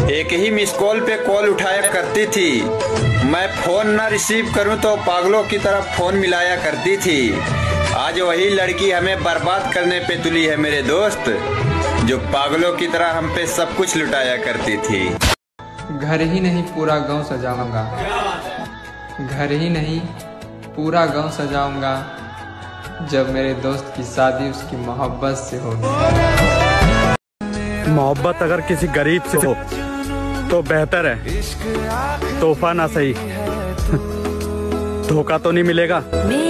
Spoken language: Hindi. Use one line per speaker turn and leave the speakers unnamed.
एक ही मिस कॉल पे कॉल उठाया करती थी। मैं फोन न रिसीव करूं तो पागलों की तरफ फोन मिलाया करती थी। आज वही लड़की हमें बर्बाद करने पे तुली है मेरे दोस्त, जो पागलों की तरह हम पे सब कुछ लुटाया करती थी।
घर ही नहीं पूरा गांव सजाऊंगा, घर ही नहीं पूरा गांव सजाऊंगा, जब मेरे दोस्त की शादी उसकी मोहब्बत से होगी।
मोहब्बत अगर किसी गरीब से हो तो बेहतर है, तोहफा ना सही, धोखा तो नहीं मिलेगा।